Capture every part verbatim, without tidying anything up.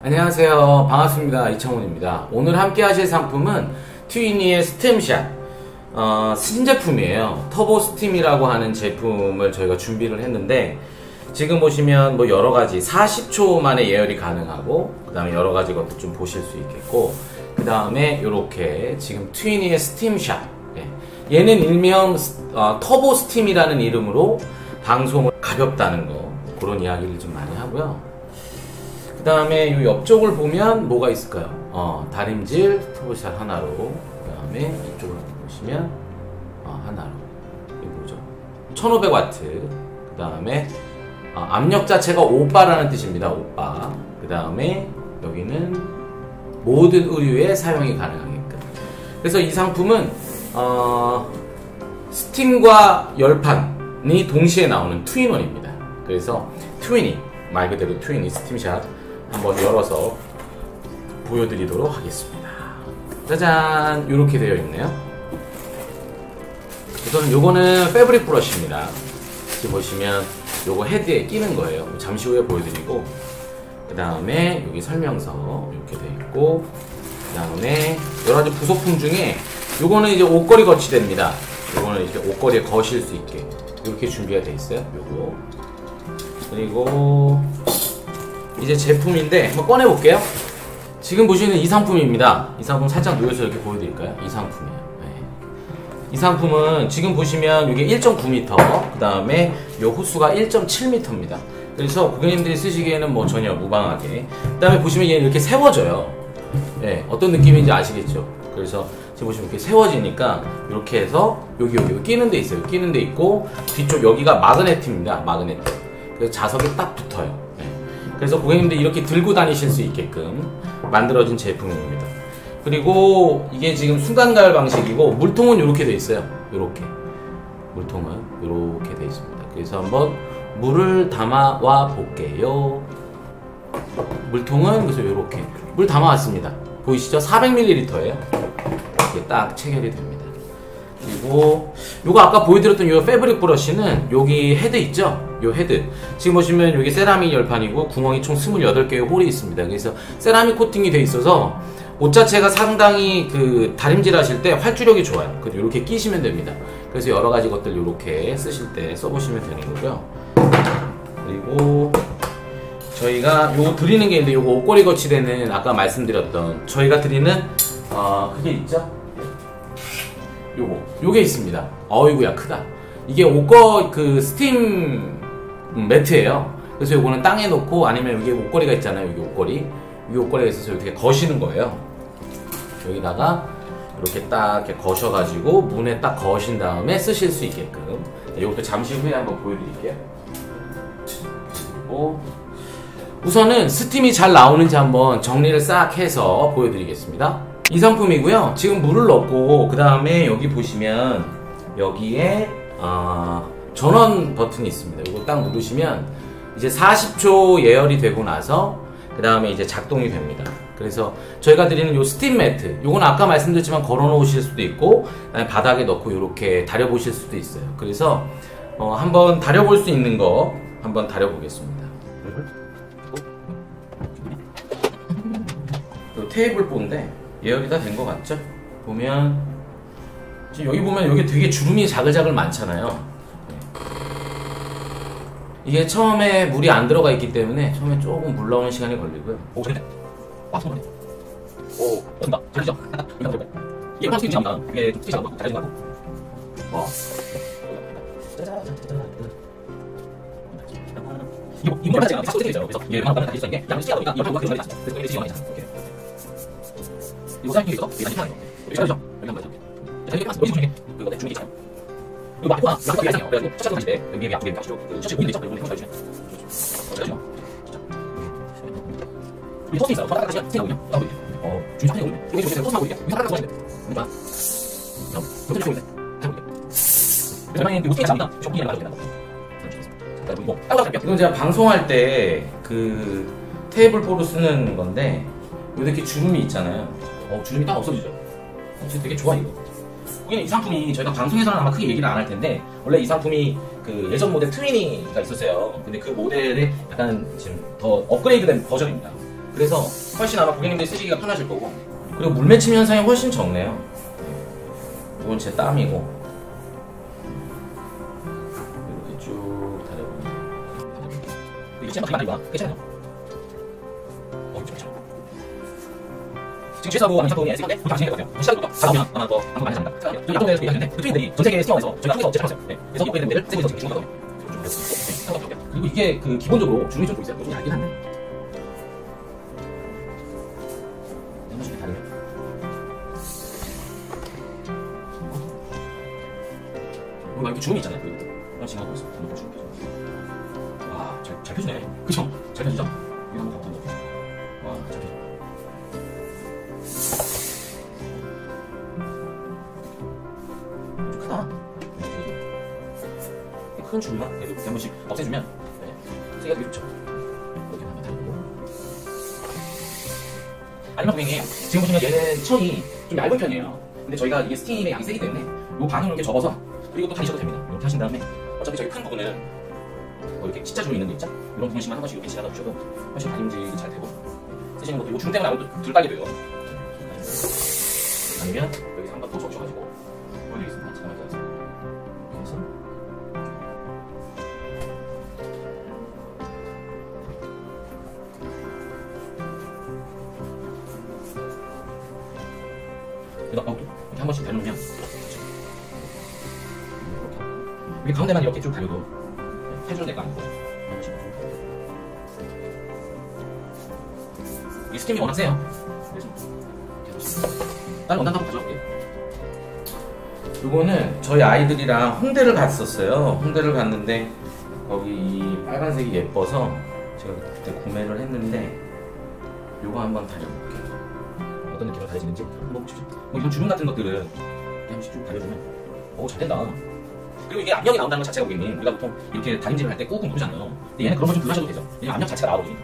안녕하세요. 반갑습니다. 이창훈입니다. 오늘 함께 하실 상품은 트위니의 스팀샷 어, 신제품이에요. 터보 스팀이라고 하는 제품을 저희가 준비를 했는데, 지금 보시면 뭐 여러가지 사십 초 만에 예열이 가능하고, 그 다음에 여러가지 것도 좀 보실 수 있겠고, 그 다음에 요렇게 지금 트위니의 스팀샷, 예. 얘는 일명 어, 터보 스팀이라는 이름으로 방송을 가볍다는 거, 그런 이야기를 좀 많이 하고요. 그 다음에 이 옆쪽을 보면 뭐가 있을까요? 어, 다림질 터보샷 하나로, 그 다음에 이쪽을 보시면 어, 하나로, 이게 뭐죠? 천오백 와트. 그 다음에 어, 압력 자체가 오빠라는 뜻입니다. 오빠. 그 다음에 여기는 모든 의류에 사용이 가능하게끔. 그래서 이 상품은 어, 스팀과 열판이 동시에 나오는 투인원입니다. 그래서 트위니, 말 그대로 트위니 스팀샷 한번 열어서 보여드리도록 하겠습니다. 짜잔! 이렇게 되어 있네요. 우선 요거는 패브릭 브러쉬입니다. 지금 보시면 요거 헤드에 끼는 거예요. 잠시 후에 보여드리고, 그 다음에 여기 설명서 이렇게 되어 있고, 그 다음에 여러가지 부속품 중에 요거는 이제 옷걸이 거치대입니다. 요거는 이렇게 옷걸이에 거실 수 있게 이렇게 준비가 되어 있어요. 요거. 그리고 이제 제품인데 한번 꺼내볼게요. 지금 보시는 이 상품입니다. 이 상품 살짝 놓여서 이렇게 보여드릴까요? 이 상품이에요. 네. 이 상품은 지금 보시면 이게 일 점 구 미터, 그 다음에 요 호수가 일 점 칠 미터입니다. 그래서 고객님들이 쓰시기에는 뭐 전혀 무방하게. 그 다음에 보시면 얘는 이렇게 세워져요. 네, 어떤 느낌인지 아시겠죠? 그래서 지금 보시면 이렇게 세워지니까 이렇게 해서 여기 여기 끼는 데 있어요. 끼는 데 있고, 뒤쪽 여기가 마그네트입니다. 마그네트. 그래서 자석에 딱 붙어요. 그래서 고객님들이 이렇게 들고 다니실 수 있게끔 만들어진 제품입니다. 그리고 이게 지금 순간 가열 방식이고, 물통은 이렇게 돼 있어요. 이렇게 물통은 이렇게 돼 있습니다. 그래서 한번 물을 담아 와 볼게요. 물통은 그래서 이렇게 물 담아 왔습니다. 보이시죠? 사백 밀리리터예요. 이렇게 딱 체결이 됩니다. 그리고 요거 아까 보여드렸던 요 패브릭 브러쉬는 여기 헤드 있죠? 요 헤드 지금 보시면 여기 세라믹 열판이고, 구멍이 총 스물여덟 개의 홀이 있습니다. 그래서 세라믹 코팅이 돼 있어서 옷 자체가 상당히 그 다림질 하실 때 활주력이 좋아요. 그래서 이렇게 끼시면 됩니다. 그래서 여러가지 것들 이렇게 쓰실 때 써보시면 되는 거고요. 그리고 저희가 요 드리는 게 있는데, 요거 옷걸이 거치대는 아까 말씀드렸던 저희가 드리는 어 그게 있죠? 요거 요게 있습니다. 어이구야 크다. 이게 옷거 그 스팀 매트예요. 그래서 요거는 땅에 놓고, 아니면 여기 옷걸이가 있잖아요. 여기 옷걸이, 이 옷걸이가 있어서 이렇게 거시는 거예요. 여기다가 이렇게 딱 이렇게 거셔가지고 문에 딱 거신 다음에 쓰실 수 있게끔. 이것도 잠시 후에 한번 보여드릴게요. 그리고 우선은 스팀이 잘 나오는지 한번 정리를 싹 해서 보여드리겠습니다. 이 상품이고요. 지금 물을 넣고, 그 다음에 여기 보시면 여기에 어, 전원 버튼이 있습니다. 이거 딱 누르시면 이제 사십 초 예열이 되고 나서 그 다음에 이제 작동이 됩니다. 그래서 저희가 드리는 요 스팀 매트, 요건 아까 말씀드렸지만 걸어 놓으실 수도 있고, 그다음에 바닥에 넣고 이렇게 다려 보실 수도 있어요. 그래서 어, 한번 다려 볼 수 있는 거 한번 다려 보겠습니다. 요 테이블 보인데 예열이 다 된 것 같죠? 보면 지금 여기 보면 여기 되게 주름이 자글자글 많잖아요. 네. 이게 처음에 물이 안 들어가 있기 때문에 처음에 조금 물 나오는 시간이 걸리고요. 오, 재밌네. 와, 손 오, 된다. 잘리죠? 이게 프랑스 김치입니다. 이게 좀 스티치하고 잘해진 것 같고. 와. 이거 이거 하지 않아. 자꾸 되죠. 그래서 이게 하나 하나 있어. 이게 양을 시키다 보니까 이거 하고 있어. 그래서 이게 지금 많이 있어. 이거 사용이 있어. 이게 아니잖아요. 이거 잘리죠? 여기 한번 보여줘. 자, 이렇게 여기 중에 그거 내 주문이 있잖아요. 이거 막 했구나. 이거 하잖아요. 그래가지고 셔츠 가실 때 여기 여기 앞에 가시죠. 그 셔츠 보이는 데 있죠? 이거 한번 해주시면. 잘리죠? 우리 토스트 있어요. 토스트 하나씩 생각하거든요. 어, 주문 좀 해보거든요. 이거 주문해서 토스트 하고 있게. 이거 하나 좋아하시는데. 뭔가. 자, 토스트 좋은데. 해볼게요. 그래서 만약에 그 우스케치 아니다. 쇼핑이랑 가져오게 된다. 자, 그리고 따로 할게요. 이건 제가 방송할 때 그 테이블 포로 쓰는 건데, 이렇게 주름이 있잖아요. 어, 주름이 딱 없어지죠. 어, 되게 좋아 이거. 고객님, 이 상품이 저희가 방송에서는 아마 크게 얘기를 안 할 텐데, 원래 이 상품이 그 예전 모델 트위니가 있었어요. 근데 그 모델에 약간 지금 더 업그레이드된 버전입니다. 그래서 훨씬 아마 고객님들이 쓰시기가 편하실 거고, 그리고 물 맺힘 현상이 훨씬 적네요. 이건 제 땀이고 이렇게 쭉 다려보면 이거 진짜 많이 봐. 괜찮아요. 어, 괜찮아. 지금 실사부 하는 상품이 에스인데 그렇게 하시는 거예요. 시작부터 다 나오면 아마 더 방금 많이 잡니다. 저희 앞쪽에서 얘기하는데 그 트윈들이 전 세계 스토어에서 저희가 한국에서 제작했어요. 네. 그래서 이거 있는 데를 세부에서 지금 주는 거거든요. 그리고 이게 그 기본적으로 주름이 좀 보이세요? 좀 얇긴 한데 한 번씩 다르네요. 여기 막 이렇게 주름이 있잖아요. 여기 지나고 있어. 이렇게 주름 펴져. 와, 잘, 잘 펴지네. 그쵸? 잘 펴지죠? 이거 한번 가보자. 와, 잘 펴져. 좀 크다. 큰 줄만 이렇게 한 번씩 없애주면 네, 쓰기가 되게 좋죠. 이렇게 한번 달고. 아니면 고객님 지금 보시면 얘는 천이 좀 얇은 편이에요. 근데 저희가 이게 스팀의 양이 세기 때문에 요 반으로 이렇게 접어서 그리고 또 다리셔도 됩니다. 이렇게 하신 다음에 어차피 저희 큰 부분은 뭐 이렇게 십자 주름 있는 데 있죠? 이런 부분씩만 한 번씩 이렇게 지나다 주셔도 훨씬 다림질이 잘 되고 쓰시는 것도 요 주름 때문에 아무래도 덜 빨게 돼요. 아니면 여기서 한 번 더 접으셔가지고 보여드리겠습니다. 잠깐만 기다려주세요. 이렇게 해서 여기다 이렇게 한 번씩 달려놓으면 이렇게 가운데만 이렇게 쭉 달려도 해주는 데가 아니고 한 번씩 쭉 이 스팀이 워낙 세요. 그래서 다른 원단 한번 가져올게요. 요거는 저희 아이들이랑 홍대를 갔었어요. 홍대를 갔는데 거기 이 빨간색이 예뻐서 제가 그때 구매를 했는데 요거 한번 다려볼게요. 어떤 느낌으로 다려지는지 한번 보십시오. 뭐 이런 주름 같은 것들은 한 번씩 쭉 다려주면 오, 잘 된다. 그리고 이게 압력이 나온다는 것 자체가 고객님 우리가 보통 이렇게 다림질을 할 때 꾹꾹 누르잖아요. 근데 얘는 그런 거 좀 덜 하셔도 되죠. 왜냐면 압력 자체가 나오거든요.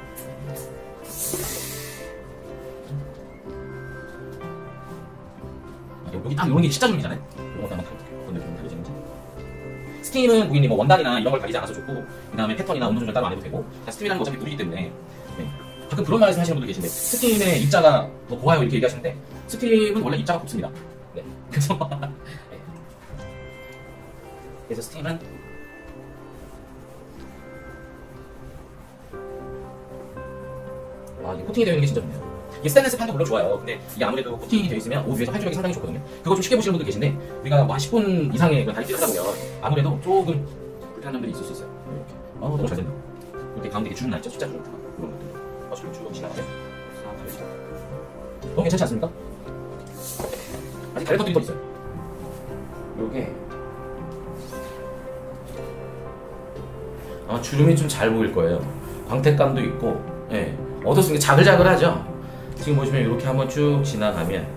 여기 딱 이런 게 십자 주름이잖아요. 이런 것도 한번 다려볼게요. 어떤 느낌으로 다려지는지. 스팀은 고객님 뭐 원단이나 이런 걸 가리지 않아서 좋고 그 다음에 패턴이나 온도 조절 따로 안 해도 되고 스팀이라는 건 어차피 물이기 때문에 네. 가끔 그런 말씀 하시는 분들 계신데 스팀의 입자가 더 고와요 이렇게 얘기하시는데 스팀은 원래 입자가 곱습니다. 네. 그래서 네. 그래서 스팀은 아, 이게 코팅이 되어 있는 게 진짜 좋네요. 이게 스테인리스 판도 물론 좋아요. 근데 이게 아무래도 코팅이 되어 있으면 옷 위에서 활주력이 상당히 좋거든요. 그거 좀 쉽게 보시는 분들 계신데 우리가 뭐 한 십 분 이상의 다림질을 하다 보면 아무래도 조금 불편한 점들이 있을 수 있어요. 이렇게. 아, 너무 잘 된다. 이렇게 가운데 이렇게 주름 나 있죠? 숫자 주름 이런 것들. 어차피 쭉 지나가면 싹 다려지죠. 너무 괜찮지 않습니까? 아직 다른 것들이 더 있어요. 요게 아마 주름이 좀 잘 보일 거예요. 광택감도 있고, 예. 얻었으니까 자글자글하죠? 지금 보시면 이렇게 한번 쭉 지나가면, 예.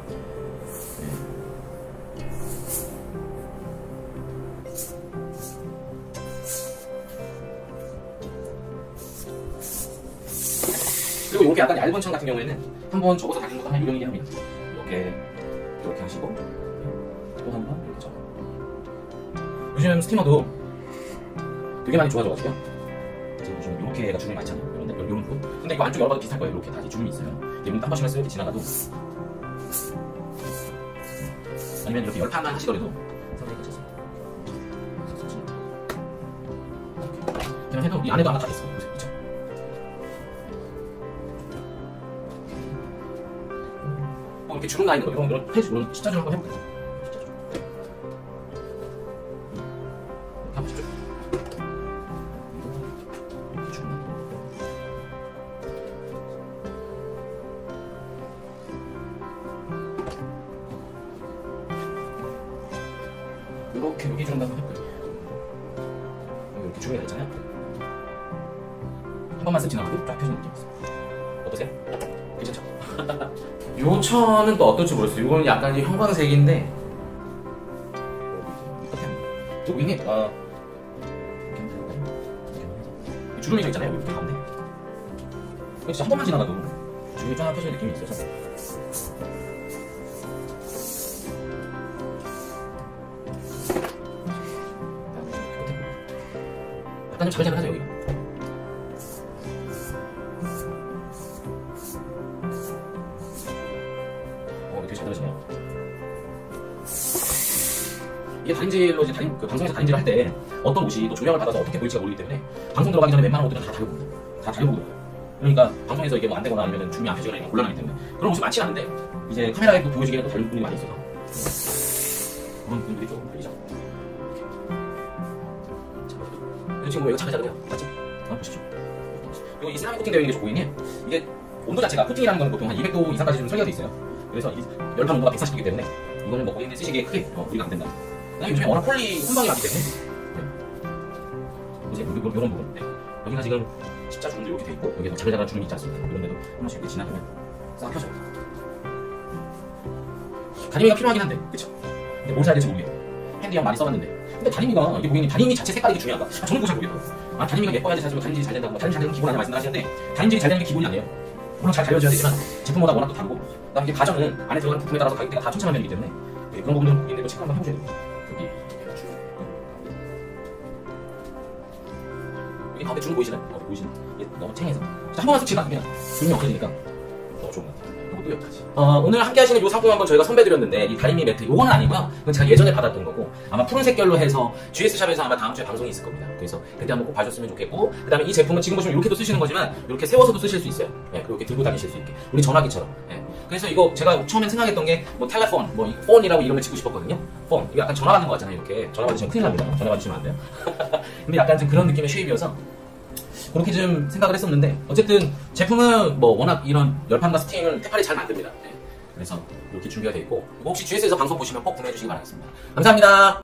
그리고 이렇게 약간 얇은 천 같은 경우에는 한번 접어서 다리는 것도 한 요령이긴 합니다. 이렇게, 이렇게 하시고, 또 한 번 이렇게 접어. 요즘 스티머도 되게 많이 좋아져가지고요. 지금 보시면 이렇게가 주름이 많잖아요. 이런데 이런 부분. 근데 이거 안쪽 열어봐도 비슷할 거예요. 이렇게 다시 주름이 있어요. 이런 한 번씩만 이렇게 지나가도 아니면 이렇게 열판만 하시더라도 상당히 괜찮습니다. 그냥 해도 이 안에도 하나 다 있어요. 보세요, 그렇죠? 어, 이렇게 주름 나 있는 거 이런 이런 페이지 이런 십자 주름 한번 해볼게요. 이렇게 여기 주름 한번 해볼게요. 이렇게 주름이 있잖아요. 한 번만 쓱 지나가도 쫙 펴지는 느낌이 있어요. 어떠세요? 괜찮죠? 요 천은 또 어떨지 모르겠어요. 이거는 약간 형광색인데 저 고객님 아 주름이 저 있잖아요. 이렇게 가운데 진짜 한 번만 지나가도 주름이 쫙 펴지는 느낌이 있어서 약간 좀 자글자글하죠 여기가. 잘 떨어지네요. 이게 다림질로 이제 다림, 그 방송에서 다림질을 할 때 어떤 옷이 또 조명을 받아서 어떻게 보일지가 모르기 때문에 방송 들어가기 전에 웬만한 옷들은 다 다려봅니다. 다 다려보고요. 그러니까 방송에서 이게 뭐 안 되거나 아니면 준비 안 해주거나 이런 곤란하기 때문에 그런 모습이 많지 않은데 이제 카메라에 또 보여주기에는 또 다른 분이 많이 있어서 그런 분들이 조금 보이죠. 자, 지금 뭐 이거 잠깐 자르네요. 맞죠? 한번 보시죠. 그리고 이 세라믹 코팅되어 있는 게 좋고 있니? 이게 온도 자체가 코팅이라는 건 보통 한 이백 도 이상까지 좀 설계가 돼 있어요. 그래서 이 열판 온도가 백사십 도이기 때문에 이거는 뭐 고객님들 쓰시기에 크게 어, 무리가 안 된다. 그다음에 요즘에 워낙 폴리 혼방이 많기 때문에 네. 이제 이런 부분 네. 여기가 지금 십자 주름도 이렇게 돼 있고 여기에 자글자글한 주름이 있지 않습니까? 이런 데도 한 번씩 이렇게 지나가면 싹 펴져요. 다리미가 필요하긴 한데 그쵸? 근데 뭘 사야 될지 모르겠어요. 핸디형 많이 써봤는데 근데 다리미가 이게 고객님 다리미 자체 색깔이 중요한가? 아, 저는 그거 잘 모르겠어요. 아 다리미가 예뻐야지 사실 다림질이 잘 된다고 다림질 잘 되는 건 기본 아니야 말씀하시는데 다림질이 잘 되는 게 기본이 아니에요. 물론 잘 달려줘야 되지만 제품마다 워낙 또 다르고 그다음에 이게 가전은 안에 들어가는 부품에 따라서 가격대가 다 천차만별이기 때문에 네, 그런 부분은 고객님들도 체크 한번 해보셔야 돼요. 여기 여기 가운데 주름 보이시나요? 어, 보이시나요? 이게 너무 쨍해서 한 번만 쓱 지나가면 주름이 없어지니까 너무 좋은 것 같아요. 이것도 여기까지. 어, 오늘 함께 하시는 이 상품 한번 저희가 선배드렸는데 이 다리미 매트 요거는 아니고요. 그건 제가 예전에 받았던 거고 아마 푸른색 결로 해서 지에스샵에서 아마 다음 주에 방송이 있을 겁니다. 그래서 그때 한번 꼭 봐줬으면 좋겠고 그 다음에 이 제품은 지금 보시면 이렇게도 쓰시는 거지만 이렇게 세워서도 쓰실 수 있어요. 네, 그리고 이렇게 들고 다니실 수 있게 우리 전화기처럼. 네. 그래서 이거 제가 처음엔 생각했던 게 뭐 텔레폰, 뭐 폰이라고 이름을 짓고 싶었거든요. 폰. 이거 약간 전화 받는 거 같잖아요. 이렇게 전화 받으시면 큰일 납니다. 전화 받으시면 안 돼요. 근데 약간 좀 그런 느낌의 쉐입이어서 그렇게 좀 생각을 했었는데 어쨌든 제품은 뭐 워낙 이런 열판과 스팅을 테팔이 잘 만듭니다. 네. 그래서 이렇게 준비가 되어 있고 혹시 지에스에서 방송 보시면 꼭 구매해 주시기 바라겠습니다. 감사합니다.